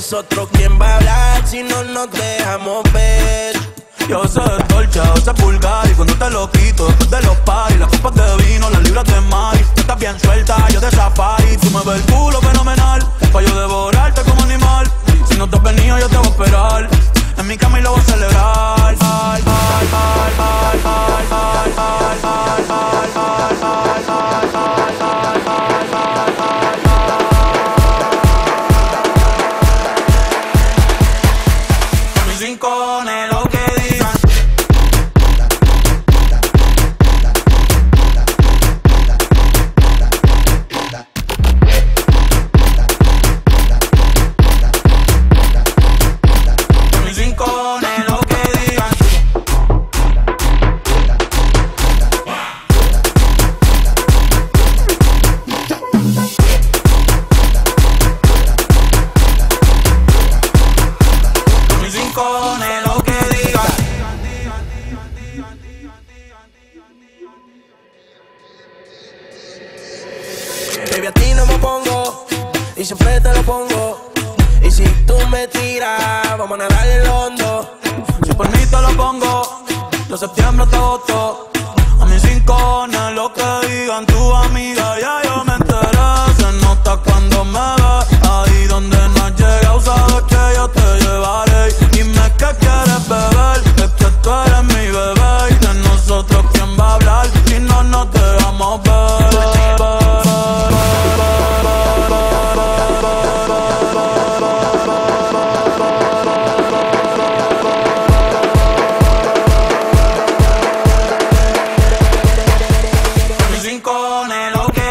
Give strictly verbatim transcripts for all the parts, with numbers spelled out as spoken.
nosotros quién va a hablar si no nos dejamos ver. Yo sé de Dolce, a veces vulgar, y cuando te lo quito después de los party, las copas de vino, las libras de Mari. Tú estás bien suelta, yo de safari. Tú me ves el culo fenomenal, pa' yo devorarte como animal. Si no te has venido yo te voy a esperar, en mi cama y lo voy a celebrar. Ay, ay, ay, ay, ay, ay, ay, ay, ay, ay, ay, ay, rincones, lo que digan. Mis rincones, lo que digan. Mis rincones, lo que digan. Baby, a ti no me pongo y siempre te lo pongo. Y si tú me tiras, vamos a nadar en lo hondo. Si por mí te lo pongo, de septiembre hasta agosto. A mis rincones, lo que digan tu amiga, ya yo me enteré. Se nota cuando me ves, ahí donde no has llegado, sabes que yo te llevaré. Dime qué quieres beber, es que tú eres mi bebé. Y de nosotros quién va a hablar, si no nos dejamos ver. Mis rincones, lo que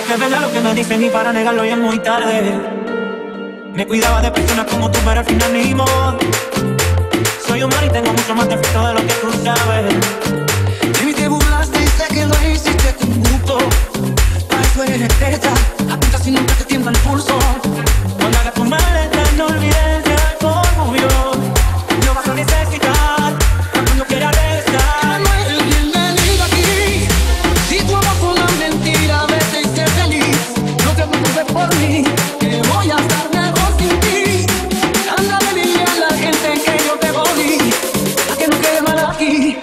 que es verdad lo que me dicen y para negarlo ya es muy tarde. Me cuidaba de personas como tú, pero al final ni modo. Soy humano y tengo mucho más defecto de lo que tú sabes. De mí te burlaste y sé que lo hiciste con gusto. Para eso eres experta, apunta si nunca te tiembla el pulso. Cuando hagas tu maleta no olvides de algo obvio. No vas a necesitar cuando quieras estar. No eres bienvenido aquí. Si tu amor fue una mentira, vete y sé feliz. No te preocupes por mí, que voy a estar mejor sin ti. Anda de dile a la gente que yo te volví, a que no quede mal aquí.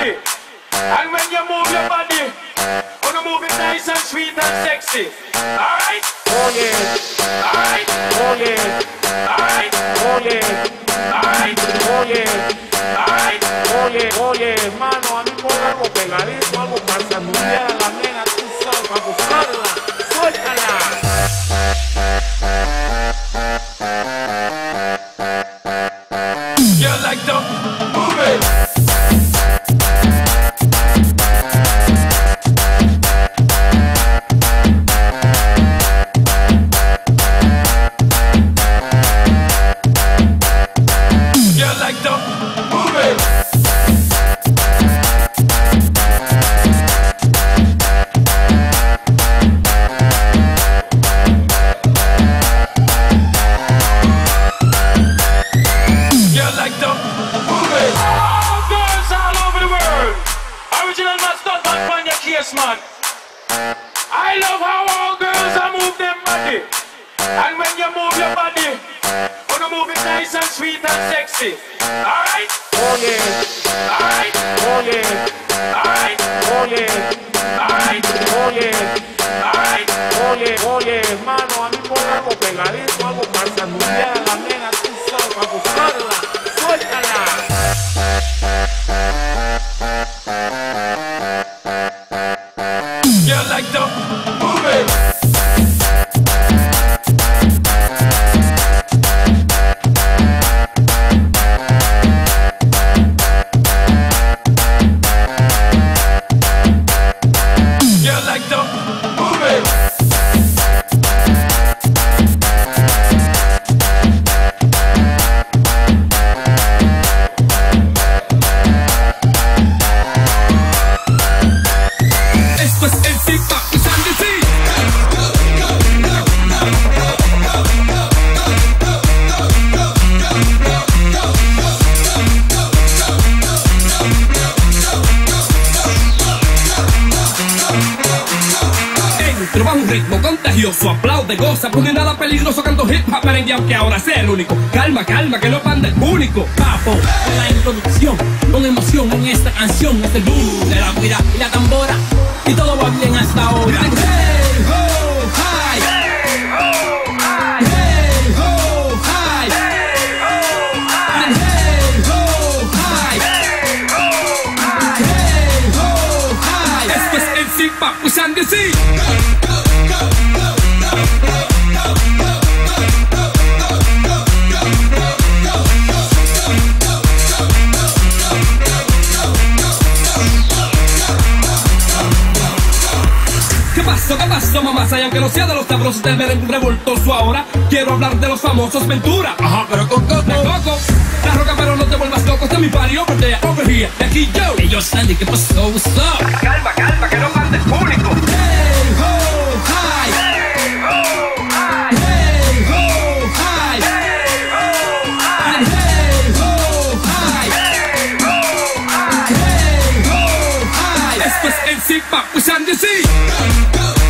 body. And when you move your body, wanna move it nice and sweet and sexy. Alright? Oh yeah. Alright? Oh yeah. Alright? Oh yeah. Alright? Oh yeah. Alright? Oh yeah. Oh yeah, hermano, a mí por algo pegadito, algo para saludear a la nena, tú sabes, para buscarla. Suéltala. You like to move it. Man. I love how all girls are move them body. And when you move your body, wanna move it nice and sweet and sexy. Alright? Oh yeah. Alright? Oh yeah. Alright? Oh yeah. Alright? Oh yeah. Alright? Oh yeah. Oh yeah, hermano, a mí por algo pegadito, algo para saludear a la nena, tú sabes, para buscarla. Suéltala. You like to move it. You like to move it. Trova un ritmo contagioso, aplaude, goza, pone nada peligroso, canto hip hop merengue, aunque ahora sea el único. Calma, calma, que no pan del único. Papo, con la introducción, con emoción en esta canción, es el boom de la guira y la tambora, y todo va bien hasta ahora. Hey, ho, hi. Hey, ho, hi. Hey, ho, hi. Hey, ho, hi. Hey, ho, hi. Hey, ho, hi. Hey, ho, hi. Esto es el Zip Papo Sandy C. ¿Qué pasó, qué pasó, mamá? Y aunque no sea de los sabrosos del merengue revoltoso ahora, quiero hablar de los famosos Ventura. Ajá, pero con Coco. De Coco. La roca, pero no te vuelvas loco. Este es mi party over there, over here. De aquí yo. Y yo, Sandy, ¿qué pasó? What's up? Calma, calma, que no mande el público. Hey, ho, hi. Hey, ho, hi. Hey, ho, hi. Hey, ho, hi. Hey, ho, hi. Hey, ho, hi. Hey, ho, hi. Esto es el Zip Papo Sandy C.